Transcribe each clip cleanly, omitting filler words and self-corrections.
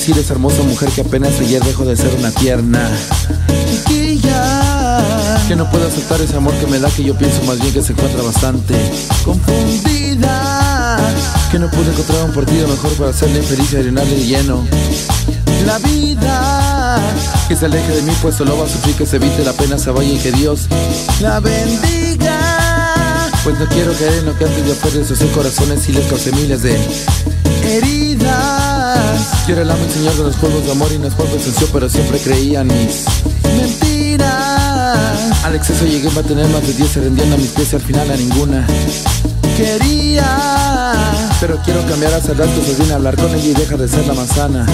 decir esa hermosa mujer que apenas ayer dejó de ser una tierna chiquilla, que no puedo aceptar ese amor que me da, que yo pienso más bien que se encuentra bastante confundida, que no pude encontrar un partido mejor para hacerle infeliz y llenarle de lleno la vida, que se aleje de mí pues solo va a sufrir, que se evite la pena, se vaya y que Dios la bendiga, pues no quiero caer en lo que antes de afuera destrocé corazones y les causé miles de heridas. Yo era el amo y señor de los juegos de amor y no es por presunción, pero siempre creía en mis mentiras. Al exceso llegué a tener más de 10, se rendían a mis pies y al final a ninguna quería. Pero quiero cambiar a hacer las cosas bien, hablar con ella y dejar de ser la manzana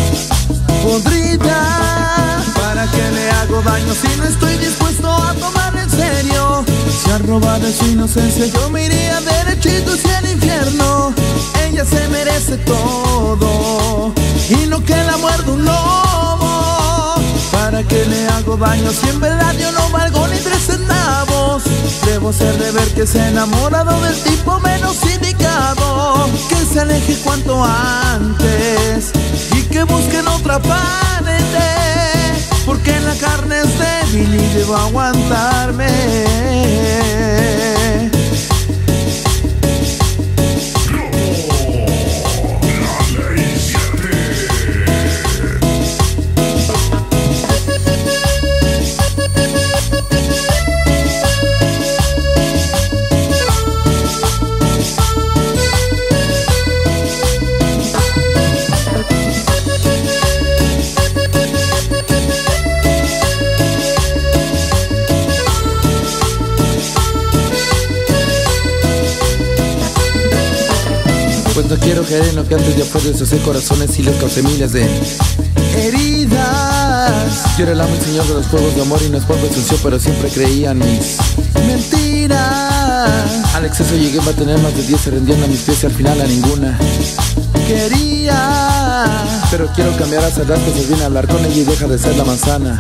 podrida. ¿Para qué le hago daño si no estoy dispuesto a tomar en serio? Si ha robado su inocencia yo me iría derechito hacia el infierno. Ella se merece todo y no que la muerda un lobo. ¿Para qué le hago daño si en verdad yo no valgo ni 3 centavos? Debo ser de ver que se ha enamorado del tipo menos indicado, que se aleje cuanto antes y que busquen otra parte, porque la carne es débil y debo aguantarme. Pues no quiero caer en lo que antes de afuera destrocé corazones y les causé miles de heridas. Yo era el amo y señor de los juegos de amor y no es por presunción, pero siempre creía en mis mentiras. Al exceso llegué a tener más de 10, se rendían a mis pies y al final a ninguna quería. Pero quiero cambiar a hacer las cosas bien, hablar con ella y dejar de ser la manzana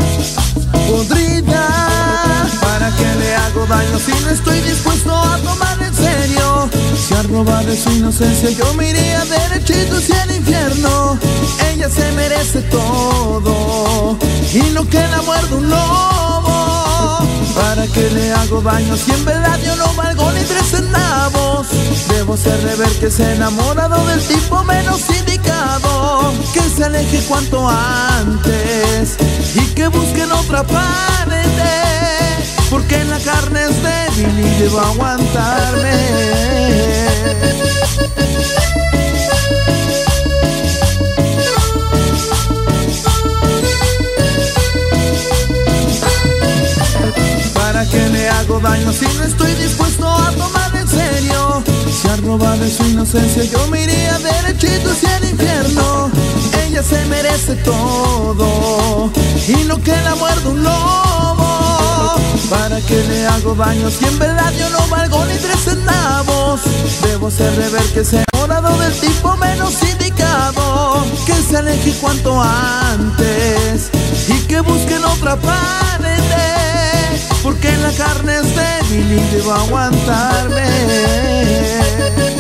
podrida. ¿Para qué le hago daño si no estoy dispuesto a tomar en serio? Si ha robado su inocencia yo me iría derechito hacia el infierno. Ella se merece todo y no que la muerda un lobo. ¿Para qué le hago daño si en verdad yo no valgo ni 3 centavos? Debo ser de ver que se ha enamorado del tipo menos indicado, que se aleje cuanto antes y que busquen otra parte, porque la carne es débil y debo aguantarme. ¿Para qué le hago daño si no estoy dispuesto a tomar en serio? Si ha robado su inocencia yo me iría derechito hacia el infierno. Ella se merece todo y no que la muerda un lobo. ¿Para qué le hago daño si en verdad yo no valgo ni 3 centavos? Debo ser de ver que se ha enamorado del tipo menos indicado, que se aleje cuanto antes y que busquen otra parte, porque la carne es débil y debo aguantarme.